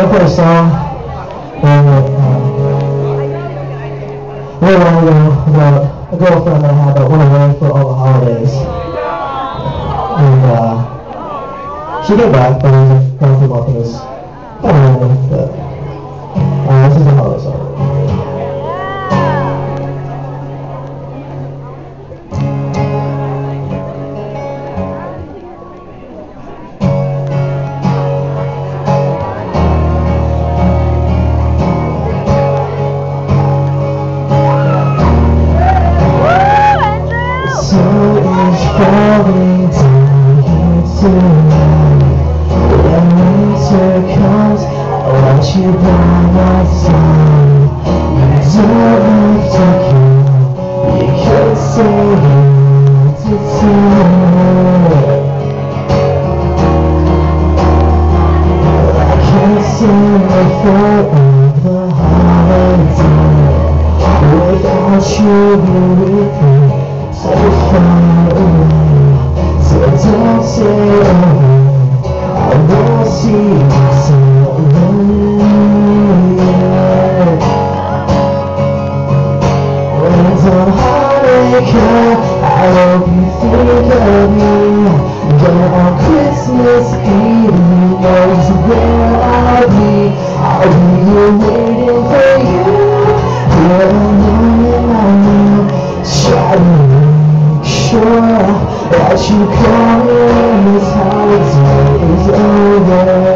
to play a song that a little while ago about a girlfriend that I had that went away for all the holidays. And she came back, but it was going through things kind of random, but this is a holiday song. Falling down here tonight. When winter comes, I want you by my side. You don't have to care. You can say it to tonight. I can't say for the holiday without you here with me. So far away, so don't say I won't see you so lonely. And on Hanukkah, I hope you think of me. But on Christmas Eve, you know where I'll be. I'll be here waiting for you. Here alone in my room, shouting. Sure that you call me when this holiday is over.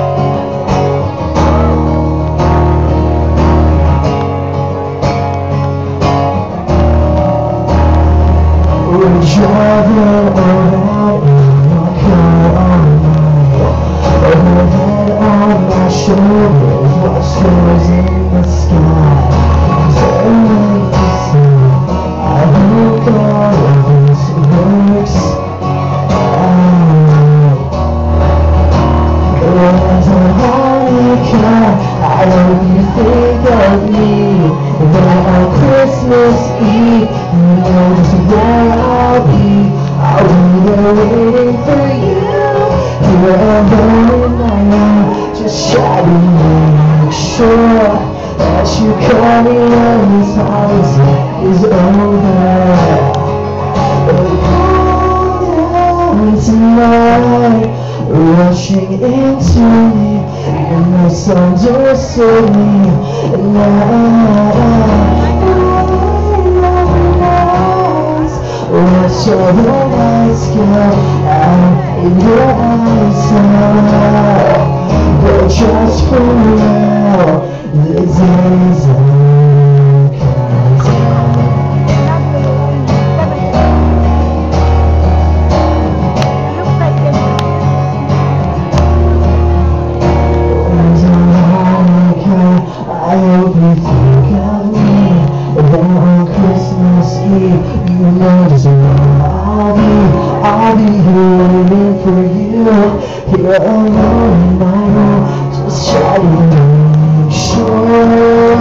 We're driving around in your car all night. Overhead on my shoulders, watch stars in the sky. Only to see, I hope all of this works out. And on Hanukkah, I hope you think of me. Then on Christmas Eve, you know just where I'll be. I'll be there waiting for you. Here alone in my room, just shouting to make sure that you call me when this holiday is over. Down tonight, rushing into me, you misunderstood me. Watch all the lights go out in your eyes now. But just for now, the days are counting. I hope you think of me. Then on Christmas Eve, you know just where I'll be here waiting for you. Here alone in my room, just shouting to make sure.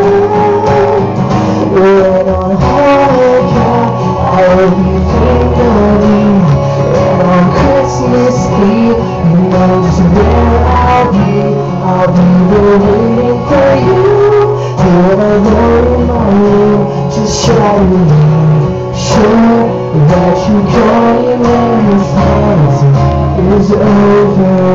And on Hanukkah, I hope you think of me. And on Christmas Eve, you know just where I'll be. I'll be there waiting for you. Here alone in my room, just shouting to make sure that you call me when this holiday is over.